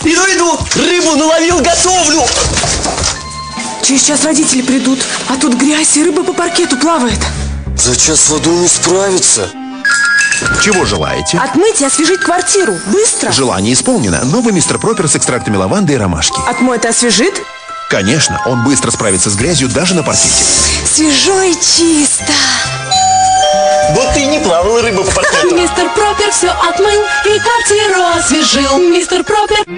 Иду, рыбу наловил, готовлю. Через час родители придут, а тут грязь и рыба по паркету плавает. За час с водой не справится. Чего желаете? Отмыть и освежить квартиру. Быстро. Желание исполнено. Новый мистер Пропер с экстрактами лаванды и ромашки. Отмоет и освежит? Конечно, он быстро справится с грязью даже на паркете. Свежо и чисто. Вот ты и не плавала рыба по паркету. Мистер Пропер все отмыл и квартиру освежил. Мистер Пропер.